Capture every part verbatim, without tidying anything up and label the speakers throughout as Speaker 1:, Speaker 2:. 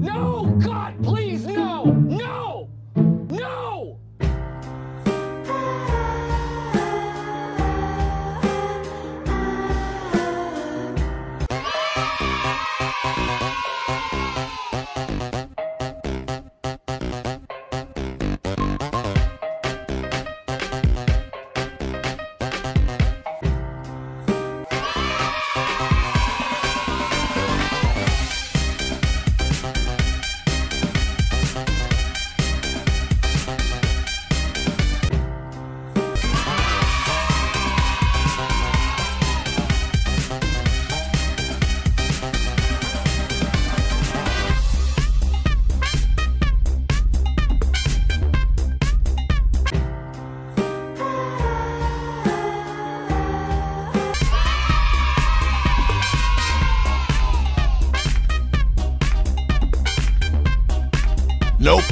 Speaker 1: No! God, please, no! No! No!
Speaker 2: Nope.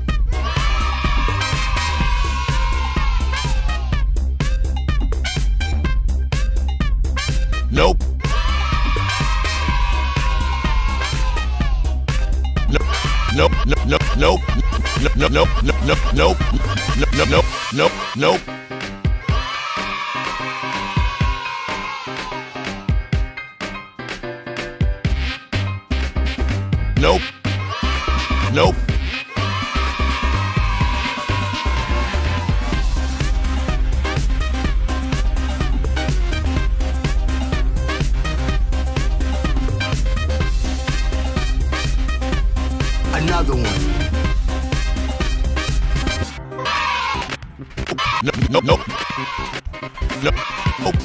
Speaker 2: Nope. Nope. Nope. Nope. Nope. Nope. Nope. Nope. Nope. Nope. Nope. Nope. Nope. Nope. Nope. Nope.
Speaker 3: Another one.
Speaker 2: Nope. Nope. Nope. Nope. Nope.